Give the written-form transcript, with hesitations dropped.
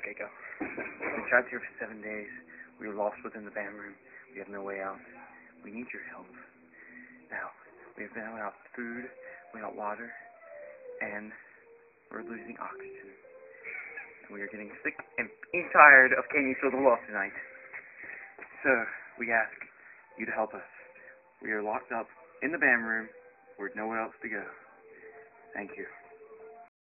Okay, go. We've been trapped here for 7 days. We were lost within the band room. We have no way out. We need your help. Now, we've been without food, without water, and we're losing oxygen. And we are getting sick and tired of Can You Feel the Love tonight. So, we ask you to help us. We are locked up in the band room with nowhere else to go. Thank you.